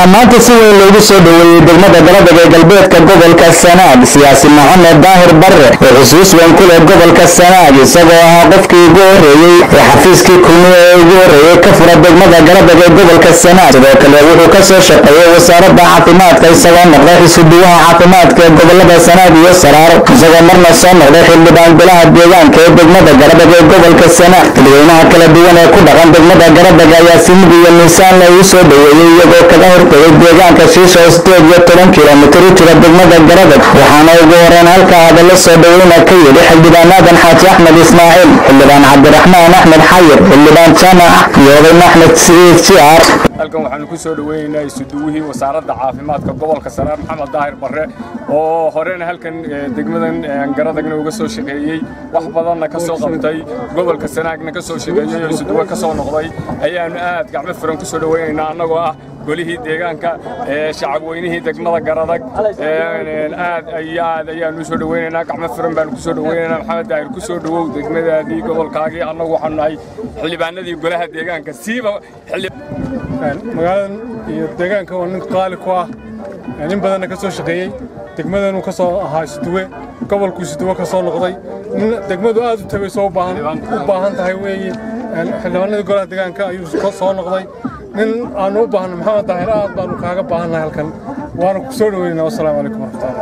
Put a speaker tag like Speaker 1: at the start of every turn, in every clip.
Speaker 1: maanta si weyn loogu soo dhaweeyay degmada Garadeg ee galbeedka gobolka Sanaag siyaasi Maxamed Daahir Barre oo xusuus weyn ku leh gobolka Sanaag isagoo ahaa qofkii ugu horeeyay ee xafiiskii kulmiye ee ugu horeeyay ka fura degmada Garadeg ee gobolka Sanaag sidoo kale wuxuu ka soo shaqeeyay wasaaradda caafimaadka isagoo noqday xisbiga caafimaadka ee gobolada Sanaag iyo Saraar isagoo marna soo noqday xildhibaan golaha deegaanka ee degmada Garadeg ee gobolka Sanaag dadweynaha kala duwan ee ku dhaqan degmada Garadeg ayaa si mid iyo miisaan leh u soo dhaweeyay iyagoo kaga hortagay deegaanka Shiisho 8 kiiloomitir u jira degmada Garadeg waxaana ugu horeen halka hadallo soo dhaweyna ka yidhi xildhibaan Aadan Xaaji Axmed Ismaaciil xildhibaan Cabdiraxmaan Axmed Xayir xildhibaan Jaamac iyo oday Axmed Siciid Jiar
Speaker 2: halkan waxaan ku soo dhaweynaynaa isuduwihii wasaaradda caafimaadka gobolka Sanaag Maxamed Daahir Barre oo horena halkan degmadan Garadegna uga soo shaqeeyay wax badanna ka soo qabtay gobolka Sanaagna ka soo shaqeeyay oo isuduwa ka soo noqday ayaan aad gacmo furan ku soo dhaweynaynaa annagoo ah golihii deegaanka shacab weynihii degmada Garadeg aad ayaan u soo dhaweynaynaa gacmo furan baan ku soo dhaweynaynaa Maxamed Daahir ku soo dhawow degmadaadii gobolkaagii annagu waxaan nahay xildhibaanadii golaha deegaanka siiba
Speaker 3: magaaladan iyo deegaanka waa nin qaali ku ah nin badanna ka soo shaqeeyay degmadanu ka soo ahaa isduwe gobolku isduwe ka soo noqday nin degmadu aad u tabayso u baahan tahay weeye xildhibaanadii golaha deegaanka ayuu soo noqday nin aanu u baahno Maxamed Daahir aad baanu kaaga baahannahay halkan waana ku soo dhaweynaa wassalaamu calaykum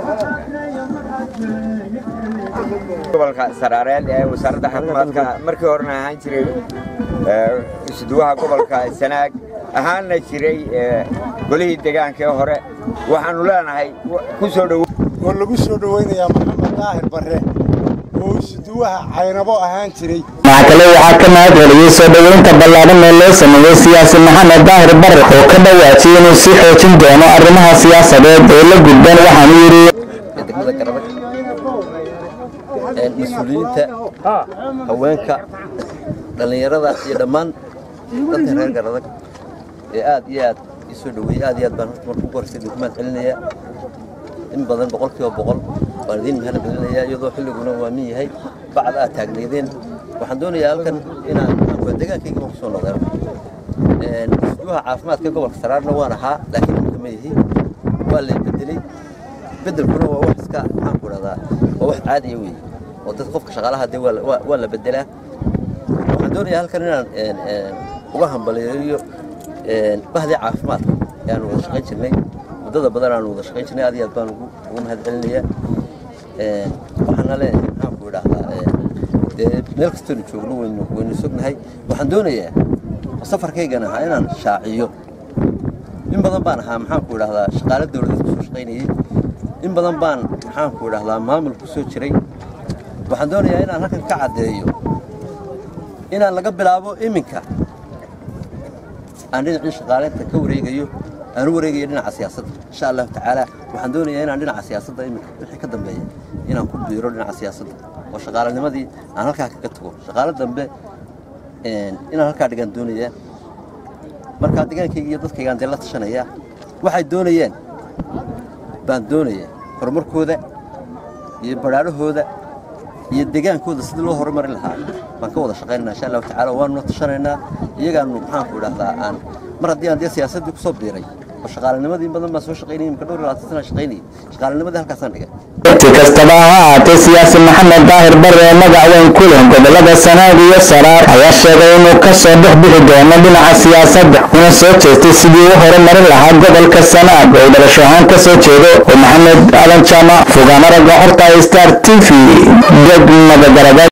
Speaker 3: warahmatullahi
Speaker 4: gobolka Saraareed ee wasaaradda caafimaadka markii horena ahaan jiray isduwaha gobolka Sanaag ahaana jiray golihii deegaanka hore waxaanu leenahay ku soo dhaw
Speaker 5: oo lagu soo dhaweynayaa Maxamed Daahir Barre oo isduwaha Caynabo ahaan jiray
Speaker 1: kale waxaa ka mahadceliyay soo dhaweynta ballaaran ee loo sameeyay siyaasi Maxamed Daahir Barre oo ka dhawaajiyay inuu si xoojin doono arrimaha siyaasadeed ee la gudban waxaan yiri
Speaker 6: degmada Garadeg مسؤولينta haweenka dhalinyarada iyo dhammaan dadka reer Garadeg ee aad iyo aad isoo dhaweeyay aad iyo aad baan markuu qorsay dukumeent celinaya in badan 100% baan idin mahad celinaya iyadoo xilliguna waa min yahay bacda aad taagneedeen waxaan doonayaa halkan inaan deegaankayga ku soo noqdo isduwaha caafimaadka gobolka Saraarna waan ahaa laakiin ma yahay waa la bedelay bedelkuna waa wax iska aan ku radaa waa wax caadi ah weey oo dad qofka shaqaalaha de waa la bedelaa waxaan doonayaa halkan inaan uga hambaleeyo bahda caafimaadka aan wada shaqayn jirnay muddada badan aan wada shaqayn jirnay aad iyo aad baan ugu mahad celinayaa waxaan leeyahay ku idhaahdaa meel kasta oo joogno waynu sugnahay waxaan doonayaa safarkaygana ahaa inaan shaaciyo in badan baan ahaa maxaan ku idhaahdaa shaqaale dawladeed ku soo shaqaynayay in badan baan maxaan ku idhaahdaa maamul ku soo jiray waxaan doonayaa inaan halkan ka cadeeyo inaan laga bilaabo iminka aan dhinaca shaqaaleynta ka wareegayo aan wareegayo dhinaca siyaasadda insha Allah taala waxaan doonayaa inaan dhinaca siyaasadda iminka wixii ka dambeeya inaan ku biiro dhinaca siyaasadda oo shaqaalanimadii aan halkaa kaga tago shaqaale dambe inaan halkaa dhigan doonayaa marka deegaankayga iyo dadkayga aan la tashanaya waxay doonayeen baan doonayaa horumarkooda iyo baraarahooda iyo deegaankooda sidii loo horumarin lahaa baan ka wada shaqeynaa insha Allah taala waanu tashanaynaa iyagaanu maxaan ku idhaahdaa aan mar haddii aan siyaasadda ku soo biiray oo shaqaalanimadii badan ma soo shaqeynay imka dhowr 20 sano shaqeynay shaqaalanimadii halkaas aan dhigay
Speaker 1: kastaba haatee siyaasi Maxamed Daahir Barre magac weyn ku leh gobolada Sanaag iyo Saraar ayaa sheegay inuu ka soo bixi doono dhinaca siyaasadda una soo jeestay sidii uu horumarin lahaa gobolka Sanaag oo dhalasho ahaan ka soo jeedo oo Maxamed Aadan Jaamac fogaana ragga horta Star TV degmada Garadeg.